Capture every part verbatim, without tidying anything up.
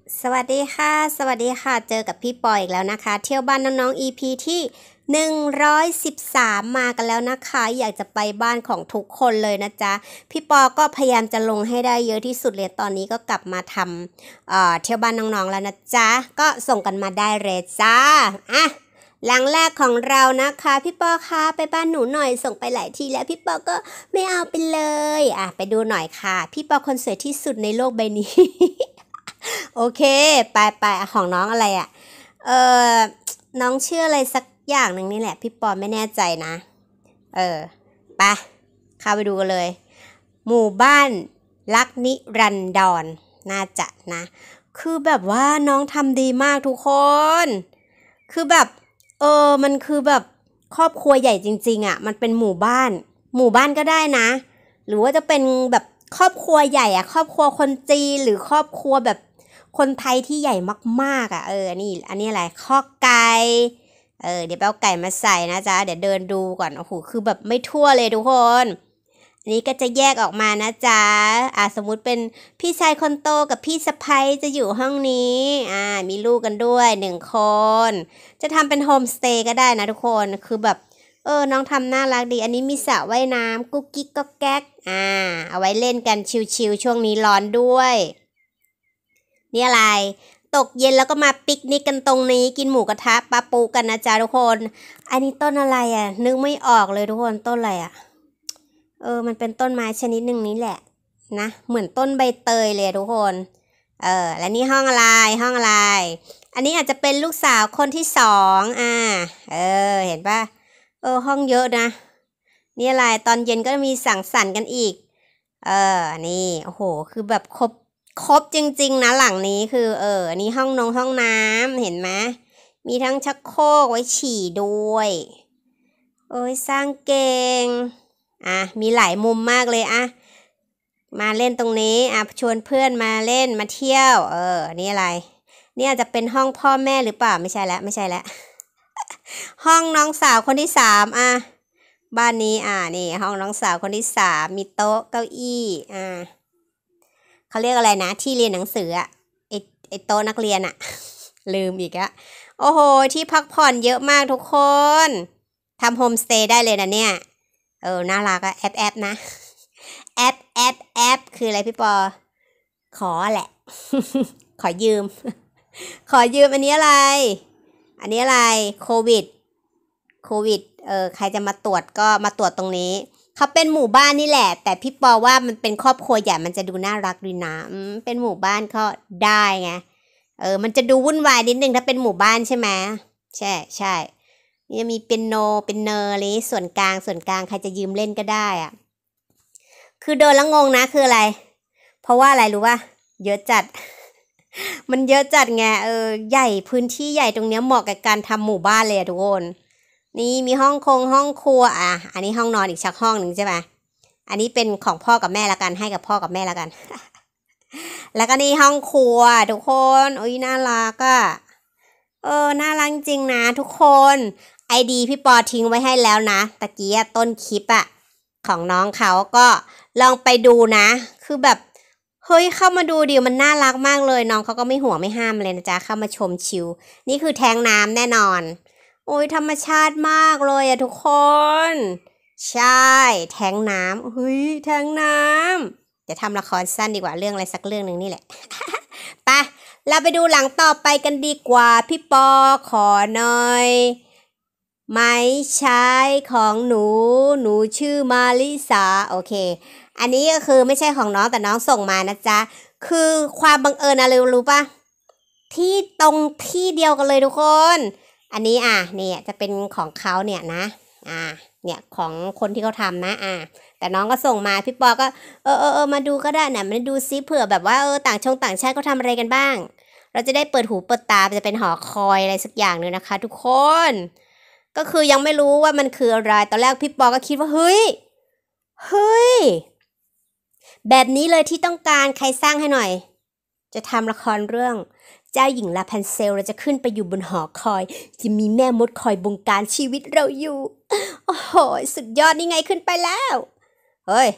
สวัสดีค่ะสวัสดีค่ะเจอกับพี่ปออีกแล้วนะคะเที่ยวบ้านน้องๆ อี พี ที่หนึ่งร้อยสิบสามมากันแล้วนะคะอยากจะไปบ้านของทุกคนเลยนะจ๊ะพี่ปอก็พยายามจะลงให้ได้เยอะที่สุดเลยตอนนี้ก็กลับมาทำเอ่อเที่ยวบ้านน้องๆแล้วนะจ๊ะก็ส่งกันมาได้เลยจ้าอ่ะหลังแรกของเรานะคะพี่ปอคะไปบ้านหนูหน่อยส่งไปหลายทีแล้วพี่ปอก็ไม่เอาไปเลยอ่ะไปดูหน่อยค่ะพี่ปอคนสวยที่สุดในโลกใบนี้ โอเคไปไปของน้องอะไรอะ่ะเออน้องชื่ออะไรสักอย่างหนึ่งนี่แหละพี่ปอไม่แน่ใจนะเออไปเข้าไปดูกันเลยหมู่บ้านลักนิรันดรน่าจะนะคือแบบว่าน้องทำดีมากทุกคนคือแบบเออมันคือแบบครอบครัวใหญ่จริงๆอ่ะมันเป็นหมู่บ้านหมู่บ้านก็ได้นะหรือว่าจะเป็นแบบครอบครัวใหญ่อ่ะครอบครัวคนจีนหรือครอบครัวแบบคนไทยที่ใหญ่มากๆอ่ะเอออันนี้อันนี้อะไรข้อไก่เออเดี๋ยวไปเอาไก่มาใส่นะจ๊ะเดี๋ยวเดินดูก่อนโอ้โหคือแบบไม่ทั่วเลยทุกคนอันนี้ก็จะแยกออกมานะจ๊ะอ่ะสมมุติเป็นพี่ชายคนโตกับพี่สะใภ้จะอยู่ห้องนี้อ่ามีลูกกันด้วยหนึ่งคนจะทำเป็นโฮมสเตย์ก็ได้นะทุกคนคือแบบเออน้องทำน่ารักดีอันนี้มีสระว่ายน้ำกุ๊กกิ๊กก็แก๊กอ่าเอาไว้เล่นกันชิลๆช่วงนี้ร้อนด้วยนี่อะไรตกเย็นแล้วก็มาปิกนิกกันตรงนี้กินหมูกระทะปลาปูกันนะจ๊ะทุกคนอันนี้ต้นอะไรอ่ะนึกไม่ออกเลยทุกคนต้นอะไรอ่ะเออมันเป็นต้นไม้ชนิดหนึ่งนี้แหละนะเหมือนต้นใบเตยเลยทุกคนเออและนี่ห้องอะไรห้องอะไรอันนี้อาจจะเป็นลูกสาวคนที่สองอ่าเออเห็นปะเออห้องเยอะนะนี่อะไรตอนเย็นก็มีสังสรรค์กันอีกเออนี่โอ้โหคือแบบครบครบจริงๆนะหลังนี้คือเออนี่ห้องนงห้องน้ำเห็นไหมมีทั้งชักโครกไว้ฉี่ด้วยโอ้ยสร้างเก่งอ่ะมีหลายมุมมากเลยอ่ะมาเล่นตรงนี้อ่ะชวนเพื่อนมาเล่นมาเที่ยวเออนี่อะไรนี่อาจจะเป็นห้องพ่อแม่หรือเปล่าไม่ใช่แล้วไม่ใช่แล้วห้องน้องสาวคนที่สามอ่ะบ้านนี้อ่ะนี่ห้องน้องสาวคนที่สามมีโต๊ะเก้าอี้อ่ะเขาเรียกอะไรนะที่เรียนหนังสืออะไอไอโต๊ะนักเรียนอะลืมอีกอะโอ้โหที่พักผ่อนเยอะมากทุกคนทำโฮมสเตย์ได้เลยนะเนี่ยเออน่ารักอะแอปแอปนะแอปแอปแอปคืออะไรพี่ปอขอแหละขอยืมขอยืมอันนี้อะไรอันนี้อะไรโควิดโควิดเออใครจะมาตรวจก็มาตรวจตรงนี้เขาเป็นหมู่บ้านนี่แหละแต่พี่ปอว่ามันเป็นครอบครัวใหญ่มันจะดูน่ารักดีนะอืมเป็นหมู่บ้านก็ได้ไงเออมันจะดูวุ่นวายนิดนึงถ้าเป็นหมู่บ้านใช่ไหมใช่ใช่นี่มีเปียโนเป็นเนอร์อะไรส่วนกลางส่วนกลางใครจะยืมเล่นก็ได้อะคือเดินแล้วงงนะคืออะไรเพราะว่าอะไรรู้ป่ะเยอะจัดมันเยอะจัดไงเออใหญ่พื้นที่ใหญ่ตรงเนี้ยเหมาะกับการทำหมู่บ้านเลยอะทุกคนนี่มีห้องคงห้องครัวอ่ะอันนี้ห้องนอนอีกชักห้องหนึ่งใช่ไหมอันนี้เป็นของพ่อกับแม่ละกันให้กับพ่อกับแม่ละกันแล้วก็นี่ห้องครัวทุกคนโอ้ยน่ารักอ่ะเออน่ารักจริงนะทุกคนไอดีพี่ปอทิ้งไว้ให้แล้วนะตะกี้ต้นคลิปอะของน้องเขาก็ลองไปดูนะคือแบบเฮ้ยเข้ามาดูดิมันน่ารักมากเลยน้องเขาก็ไม่ห่วงไม่ห้ามเลยนะจ๊ะเข้ามาชมชิวนี่คือแทงน้ำแน่นอนโอ้ยธรรมชาติมากเลยอะทุกคนใช่แทงน้ำเฮ้ยแทงน้ำจะทำละครสั้นดีกว่าเรื่องอะไรสักเรื่องหนึ่งนี่แหละ ไปเราไปดูหลังต่อไปกันดีกว่าพี่ปอขอหน่อยไม้ใช้ของหนูหนูชื่อมาลิสาโอเคอันนี้ก็คือไม่ใช่ของน้องแต่น้องส่งมานะจ๊ะคือความบังเอิญอะไรรู้ปะที่ตรงที่เดียวกันเลยทุกคนอันนี้อ่ะเนี่ยจะเป็นของเขาเนี่ยนะอ่าเนี่ยของคนที่เขาทำนะอ่าแต่น้องก็ส่งมาพี่ปอก็เออเออเออมาดูก็ได้นะมาดูซิเผื่อแบบว่าเออต่างชงต่างชาติเขาทำอะไรกันบ้างเราจะได้เปิดหูเปิดตาจะเป็นหอคอยอะไรสักอย่างนึงนะคะทุกคนก็คือยังไม่รู้ว่ามันคืออะไรตอนแรกพี่ปอก็คิดว่าเฮ้ยเฮ้ยแบบนี้เลยที่ต้องการใครสร้างให้หน่อยจะทำละครเรื่องเจ้าหญิงลาพันเซลเราจะขึ้นไปอยู่บนหอคอยจะมีแม่มดคอยบงการชีวิตเราอยู่โอ้โหสุดยอดนี่ไงขึ้นไปแล้วเฮ้ย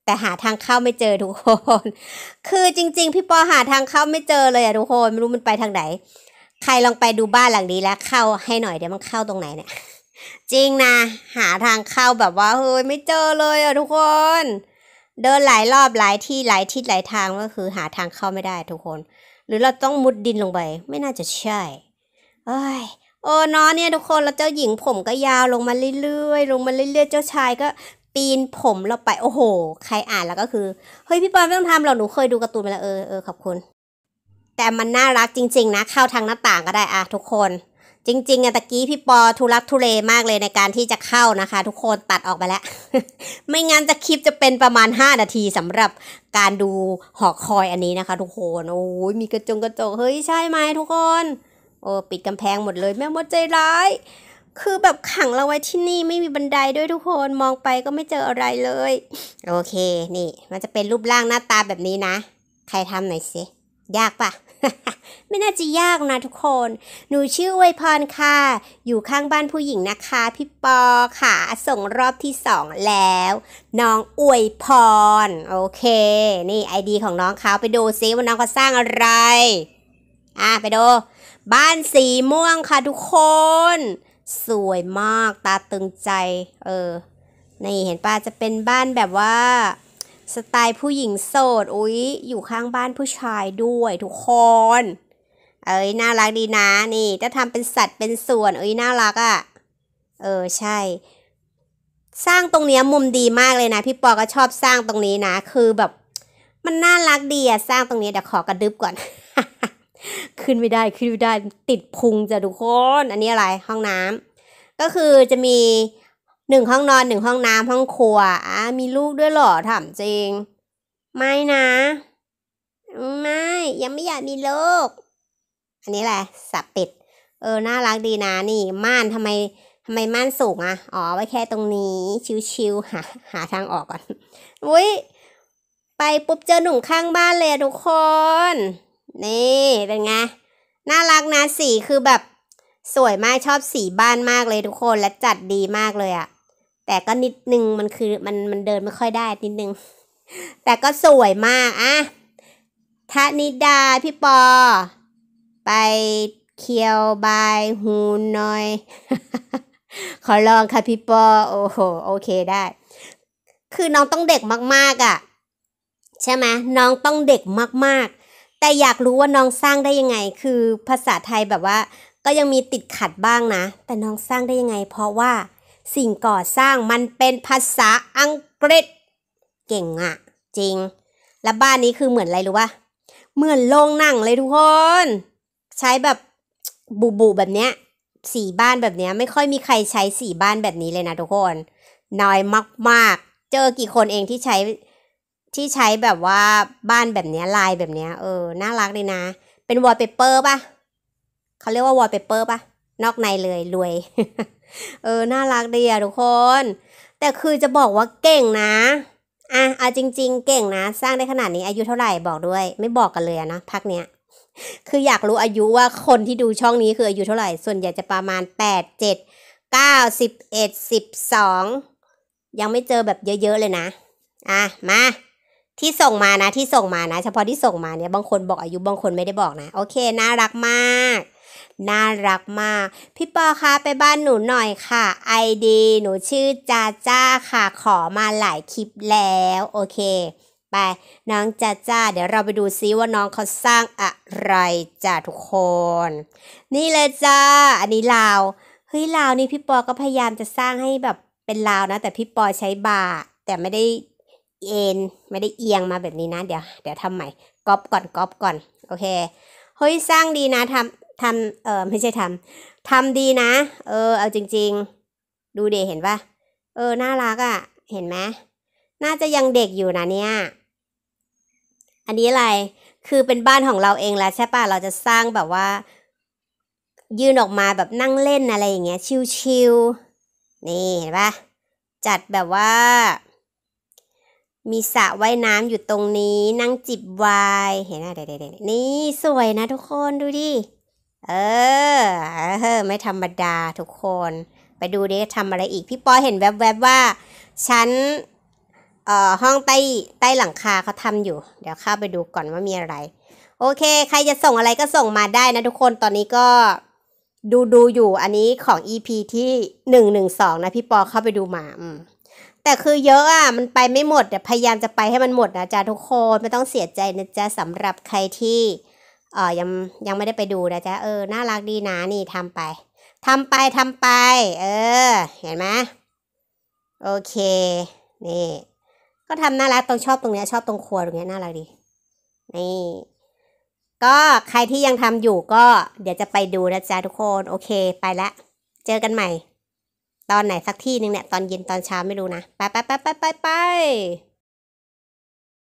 แต่หาทางเข้าไม่เจอทุกคนคือจริงๆพี่ปอหาทางเข้าไม่เจอเลยอะทุกคนไม่รู้มันไปทางไหนใครลองไปดูบ้านหลังนี้แล้วเข้าให้หน่อยเดี๋ยวมันเข้าตรงไหนเนี่ยจริงนะหาทางเข้าแบบว่าเฮ้ยไม่เจอเลยอะทุกคนเดินหลายรอบหลายที่หลายทิศหลายทางก็คือหาทางเข้าไม่ได้ทุกคนหรือเราต้องมุดดินลงไปไม่น่าจะใช่เอ้ยโอ้เนาะเนี่ยทุกคนแล้วเจ้าหญิงผมก็ยาวลงมาเรื่อยๆลงมาเรื่อยๆเจ้าชายก็ปีนผมเราไปโอ้โหใครอ่านแล้วก็คือเฮ้ยพี่ปอไม่ต้องทำหรอกหนูเคยดูการ์ตูนมาแล้วเออเออขอบคุณแต่มันน่ารักจริงๆนะเข้าทางหน้าต่างก็ได้อะทุกคนจริงๆอะตะกี้พี่ปอทุลักทุเลมากเลยในการที่จะเข้านะคะทุกคนตัดออกไปแล้ว ไม่งั้นจะคลิปจะเป็นประมาณห้านาทีสำหรับการดูหอคอยอันนี้นะคะทุกคนโอ้ยมีกระจงกระจกเฮ้ยใช่ไหมทุกคนโอ้ปิดกำแพงหมดเลยแม่มดใจร้ายคือแบบขังเราไว้ที่นี่ไม่มีบันไดด้วยทุกคนมองไปก็ไม่เจออะไรเลยโอเคนี่มันจะเป็นรูปร่างหน้าตาแบบนี้นะใครทำหน่อยสิยากปะ ไม่น่าจะยากนะทุกคนหนูชื่ออวยพรค่ะอยู่ข้างบ้านผู้หญิงนะคะพี่ปอค่ะส่งรอบที่สองแล้วน้องอวยพรโอเคนี่ไอดีของน้องเขาไปดูซิว่าน้องเขาสร้างอะไรอ่ะไปดูบ้านสีม่วงค่ะทุกคนสวยมากตาตึงใจเออนี่เห็นป่ะจะเป็นบ้านแบบว่าสไตล์ผู้หญิงโสดอุ๊ยอยู่ข้างบ้านผู้ชายด้วยทุกคนเอ้ยน่ารักดีนะนี่จะทำเป็นสัตว์เป็นส่วนเอ้ยน่ารักอ่ะเออใช่สร้างตรงเนี้ยมุมดีมากเลยนะพี่ปอก็ชอบสร้างตรงนี้นะคือแบบมันน่ารักดีอะสร้างตรงนี้เดี๋ยวขอกระดึบก่อน ขึ้นไม่ได้ขึ้นไม่ได้ติดพุงจ้ะทุกคนอันนี้อะไรห้องน้ำก็คือจะมีหนึ่งห้องนอนหนึ่งห้องน้ำห้องครัวอ่ะมีลูกด้วยเหรอถามจริงไม่นะไม่ยังไม่อยากมีลูกอันนี้แหละสับปิดเออน่ารักดีนะนี่ม่านทำไมทำไมม่านสูงอ่ะอ๋อไว้แค่ตรงนี้ชิวๆหาหาทางออกก่อนอุ้ยไปปุ๊บเจอหนุ่มข้างบ้านเลยทุกคนนี่เป็นไงน่ารักนะสีคือแบบสวยมากชอบสีบ้านมากเลยทุกคนและจัดดีมากเลยอะแต่ก็นิดนึงมันคือมันมันเดินไม่ค่อยได้นิดนึงแต่ก็สวยมากอะทะนิดาพี่ปอไปเคียวบายฮูนหน่อย ขอลองค่ะพี่ปอโอ้โหโอเคได้คือน้องต้องเด็กมากๆอะใช่ไหมน้องต้องเด็กมากๆแต่อยากรู้ว่าน้องสร้างได้ยังไงคือภาษาไทยแบบว่าก็ยังมีติดขัดบ้างนะแต่น้องสร้างได้ยังไงเพราะว่าสิ่งก่อสร้างมันเป็นภาษาอังกฤษเก่งอะจริงและบ้านนี้คือเหมือนอะไรรู้ป่ะเหมือนโรงหนังเลยทุกคนใช้แบบบูบูแบบเนี้ยสีบ้านแบบเนี้ยไม่ค่อยมีใครใช้สีบ้านแบบนี้เลยนะทุกคนน้อยมากๆเจอกี่คนเองที่ใช้ที่ใช้แบบว่าบ้านแบบเนี้ยลายแบบเนี้ยเออน่ารักเลยนะเป็นวอลเปเปอร์ป่ะเขาเรียกว่าวอลเปเปอร์ป่ะนอกในเลยรวย เออน่ารักดีอะทุกคนแต่คือจะบอกว่าเก่งนะอ่ะเอาจริงๆเก่งนะสร้างได้ขนาดนี้อายุเท่าไหร่บอกด้วยไม่บอกกันเลยนะพักเนี้ยคืออยากรู้อายุว่าคนที่ดูช่องนี้คืออายุเท่าไหร่ส่วนใหญ่จะประมาณแปดเจ็ดเก้าสิบเอ็ดสิบสองยังไม่เจอแบบเยอะๆเลยนะอ่ะมาที่ส่งมานะที่ส่งมานะเฉพาะที่ส่งมาเนี่ยบางคนบอกอายุบางคนไม่ได้บอกนะโอเคน่ารักมากน่ารักมากพี่ปอคะไปบ้านหนูหน่อยค่ะไอดีหนูชื่อจาจ้าค่ะขอมาหลายคลิปแล้วโอเคไปน้องจาจ้าเดี๋ยวเราไปดูซิว่าน้องเขาสร้างอะไรจ้าทุกคนนี่เลยจ้าอันนี้ลาวเฮ้ยลาวนี่พี่ปอก็พยายามจะสร้างให้แบบเป็นลาวนะแต่พี่ปอใช้บาร์แต่ไม่ได้เอ็นไม่ได้เอียงมาแบบนี้นะเดี๋ยวเดี๋ยวทำใหม่ก๊อปก่อนก๊อปก่อนโอเคเฮ้ยสร้างดีนะทำทำเออไม่ใช่ทำทำดีนะเออเอาจริงๆดูเด็เห็นปะเออน่ารักอ่ะเห็นไหมน่าจะยังเด็กอยู่นะเนี่ยอันนี้อะไรคือเป็นบ้านของเราเองแล้วใช่ปะเราจะสร้างแบบว่ายื่นออกมาแบบนั่งเล่นอะไรอย่างเงี้ยชิลๆนี่เห็นปะจัดแบบว่ามีสระว่ายน้ำอยู่ตรงนี้นั่งจิบไวน์เห็นไหมเด็กๆนี่สวยนะทุกคนดูดิเออเออไม่ธรรมดาทุกคนไปดูดิทำอะไรอีกพี่ปอเห็นแวบๆว่าฉันเอ่อห้องใต้ใต้หลังคาเขาทำอยู่เดี๋ยวเข้าไปดูก่อนว่ามีอะไรโอเคใครจะส่งอะไรก็ส่งมาได้นะทุกคนตอนนี้ก็ดูดูอยู่อันนี้ของ อี พี ที่หนึ่งหนึ่งสองนะพี่ปอเข้าไปดูมาอืมแต่คือเยอะอ่ะมันไปไม่หมดเดี๋ยวพยายามจะไปให้มันหมดนะจ๊ะทุกคนไม่ต้องเสียใจนะจ๊ะสำหรับใครที่เอ่อยังยังไม่ได้ไปดูนะจ๊ะเออน่ารักดีนะนี่ทำไปทำไปทำไปเออเห็นไหมโอเคนี่ก็ทำน่ารักตรงชอบตรงเนี้ยชอบตรงครัวตรงเนี้ยน่ารักดีนี่ก็ใครที่ยังทำอยู่ก็เดี๋ยวจะไปดูนะจ๊ะทุกคนโอเคไปละเจอกันใหม่ตอนไหนสักที่หนึ่งเนี่ยตอนเย็นตอนเช้าไม่รู้นะไปไปไปไปไปไป